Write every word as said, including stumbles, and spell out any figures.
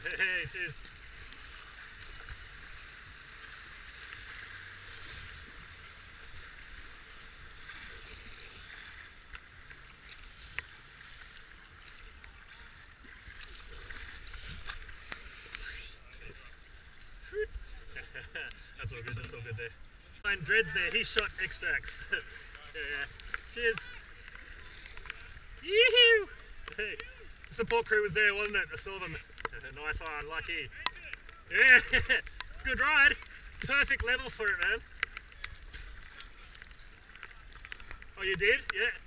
Hey, cheers. That's all good, that's all good there. Fine dreads there, he shot extracts. Yeah. Cheers. Yoo-hoo! Hey, the support crew was there, wasn't it? I saw them. Nice one, lucky. Yeah, good ride. Perfect level for it, man. Oh, you did? Yeah.